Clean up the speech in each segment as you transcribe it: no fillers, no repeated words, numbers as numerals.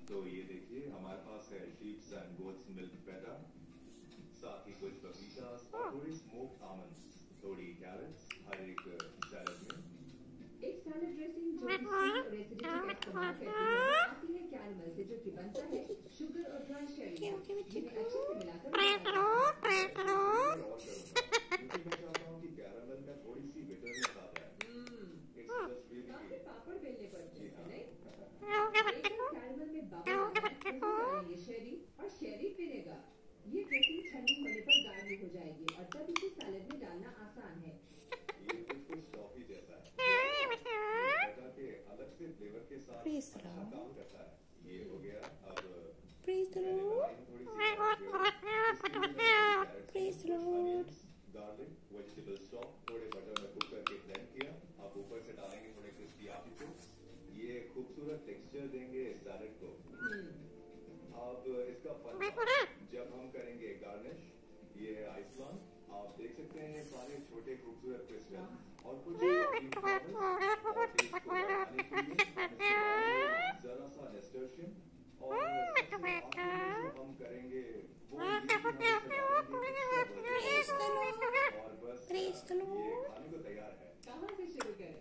तो ये देखिए हमारे पास है sheep's and goat's milk feta, साथ ही कुछ पपीतास और थोड़ी स्मोक्ड आमंड्स, थोड़ी कैरेट्स हर एक सैलेड में। एक सैलेड ड्रेसिंग जो रेसिड्यू का इस्तेमाल करती है आती है कैरमल से, जो कि बनता है शुगर और ड्राई शेरी। जिन्हें अच्छे से मिलाकर कैरमल में थोड़ी सी बिटरनेस आता है। काफी पापड़ बेलने पड़ते हैं, नहीं? एक बार कैरमल में बबल आ जाए तो डालेंगे शेरी और शेरी विनेगर। ये ड्रेसिंग ठंडी होने पर गाढ़ी हो जाएगी और तब इसे सैलेड में डालना आसान है। ये बिल्कुल टॉफी जैसा है, के अलग से फ्लेवर के साथ अच्छा काम करता है। ये हो गया। अब गार्लिक वेजिटेबल स्टॉक थोड़े बटर में कुक करके ब्लेंड किया। अब ऊपर से डालेंगे थोड़े क्रिस्पी आलू। ये खूबसूरत टेक्सचर देंगे सैलेड को। अब इसका फन जब हम करेंगे गार्निश, ये है आइसलॉन। आप देख सकते हैं सारे छोटे खूबसूरत क्रिस्टल और कुछ जरा सा नेस्टर्शियन और हम करेंगे वो और बस ये खाने को तैयार है। कहाँ से शुरू करें?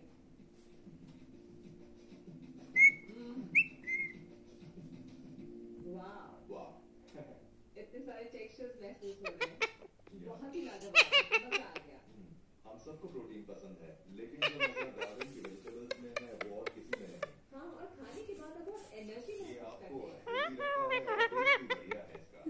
वाह, इतने सारे टेक्सचर्स महसूस हो रहे हैं। बहुत ही लाजवाब, मजा आ गया। हम सबको प्रोटीन पसंद है, लेकिन जो मजा गार्डन की वेजिटेबल्स में है वो और किसी में नहीं। हाँ, और खाने के बाद बहुत एनर्जी ये महसूस आपको करते हैं। बढ़िया है इसका।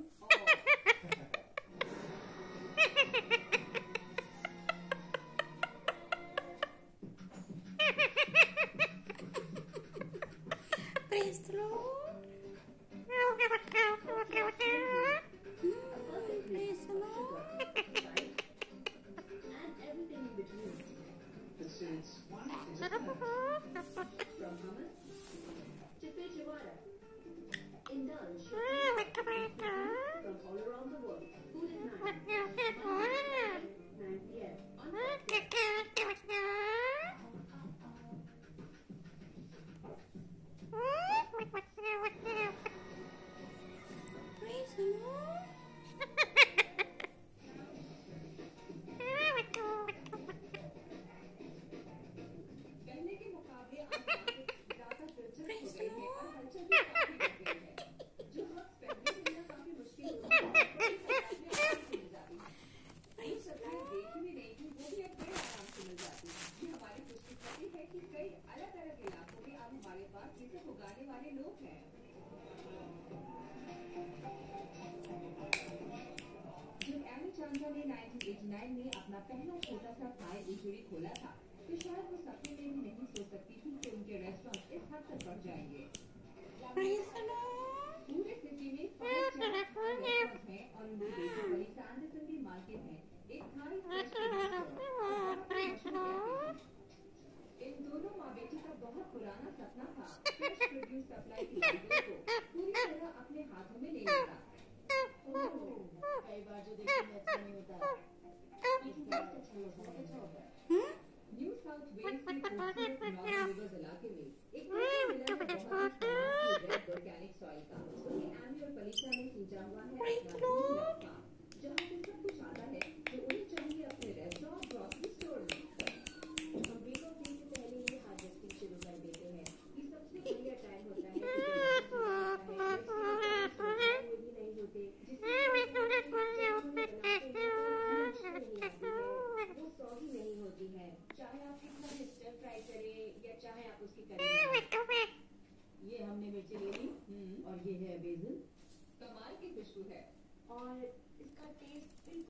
Praise the Lord. Praise the Lord. And everything in between. From hummus to pichawara. Indulge from all around the world. Food at night. 9 p.m. on Praise the Lord. पहले के मुकाबले आज ज्यादा दिलचस्प हो गई है और हलचल भी काफी बढ़ गई है। जो वक्त पहले मिलना काफी मुश्किल होता था, मिल जाती है। जो सब्जियां देखी भी नहीं थी वो भी अब बड़े आराम से मिल जाती है। ये हमारी खुशकिस्मती है कि कई अलग अलग इलाकों में अब हमारे पास ये सब उगाने वाले लोग हैं। जब एमी चांदा ने 1989 में अपना पहला छोटा सा थाई इजूरी खोला था, तो शायद वो सपने में भी नहीं सोच सकती थी कि उनके रेस्टोरेंट इस हद तक बढ़ जाएंगे। Praise the Lord. पूरे सिटी में 5 रेस्टोरेंट हैं और उनकी बेटी बड़ी सैंडरसन की मार्केट है। एक थाई इन दोनों माँ बेटी का बहुत पुराना सपना था फ्रेश प्रोड्यूस सप्लाई की लागत को पूरी तरह अपने हाथों में लेने का। कई बार जो देखने में अच्छा नहीं होता, लेकिन अच्छा होता है। न्यू साउथ वेल्स के खूबसूरत नॉर्थ रिवर्स इलाके में एक मिला है बहुत ही रेड ऑर्गेनिक सॉइल का। ये एमी और फलिशा ने सूझा हुआ है अपना जहाँ से सब कुछ आता है जो उन्हें चाहिए अपने रेस्टोरेंट ग्रोसरी स्टोर में। हम ब्रेक ऑफ डे से पहले ही हार्वेस्टिंग शुरू कर देते हैं। ये सबसे बढ़िया टाइम होता है भी नहीं होते, वो सॉगी नहीं होती है। चाहे आप कितना भी स्टर फ्राई करें या चाहे आप उसकी करें। ये हमने मिर्ची ले ली और ये है बेसिल। कमाल की खुशबू है और इसका टेस्ट